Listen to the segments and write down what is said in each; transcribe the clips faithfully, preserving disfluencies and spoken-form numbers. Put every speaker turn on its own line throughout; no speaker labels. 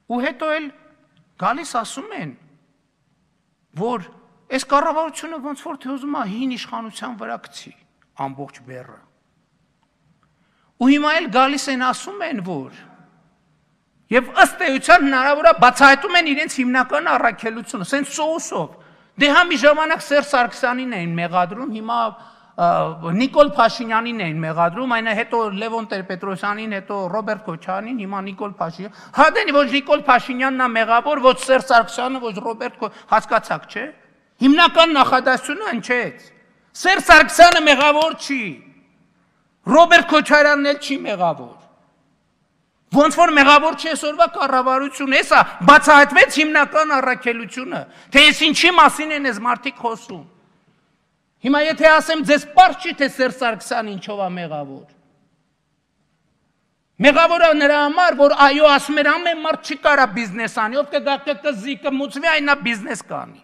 Ու հետո էլ գալիս ասում են, որ այս կառավարությունը ոնց որ թե ուզում է հին իշխանության վրա գցի ամբողջ բեռը։ Ու հիմա էլ գալիս են ասում են, որ եւ ըստ էության հնարավոր է բացահայտում են իրենց հիմնական առաքելությունը, սենց սոուսով։ Դե հա մի ժամանակ Սերժ Սարգսյանին էին մեղադրում, հիմա Նիկոլ Փաշինյանին էին մեղադրում, այնա հետո Լևոն Տեր-Պետրոսյանին, հետո Ռոբերտ Քոչարյանին, հիմա Նիկոլ Փաշինյան։ Հա դե ոչ Նիկոլ Փաշինյանն է մեղավոր, ոչ Սերժ Սարգսյանը, ոչ Ռոբերտ հասկացաք, չէ։ Հիմնական նախադասությունը հնչեց։ Սերժ Սարգսյանը մեղավոր չի։ Ռոբերտ Քոչարյանն էլ չի մեղավոր։ Ոնց որ մեղավոր չի այսօրվա կառավարությունը, էսա բացահայտվեց հիմնական առաքելությունը, թե ես ինչի մասին են այս մարդիկ խոսում։ Հիմա եթե ասեմ ձեզ պարզ չի, թե Սերժ Սարգսյանը ինչով է մեղավոր։ Մեղավորը նրա համար, որ այո ասում էր ամեն մարդ չի կարա բիզնես անի, ով կգա կզի կմուծվի, այն նա բիզնես կանի։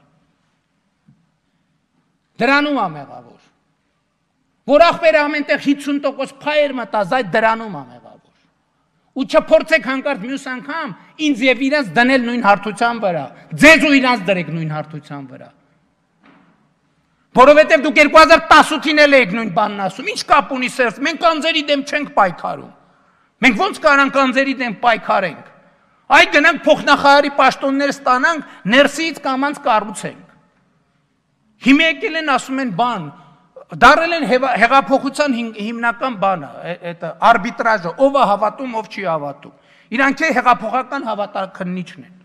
Դրանում է մեղավոր։ Որ ախպերը ամենտեղ հիսուն տոկոս փայեր մտած, այդ դրանում է մեղավոր։ Ու չփորձեք հանկարծ մյուս անգամ ինձ եւ իրենց դնել նույն հարթության վրա, ձեզ ու իրենց դրեք նույն հարթության վրա։ Որովհետև դուք երկու հազար տասութին էլ եք նույն բանն ասում, ինչ կապ ունի Սերժ, մենք կանձերի դեմ չենք պայքարում։ Մենք ոնց կարանք կանձերի դեմ պայքարենք։ Այ գնանք փոխնախարարի պաշտոններ ստանանք, ներսից կամանց կառուցենք։ Հիմա եկել են ասում են բան, դարել են հեղափոխության հիմնական բանը, այդ արբիտրաժը, ով է հավատում, ով չի հավատում։ Իրանք հեղափոխական հավատաքննիչն են։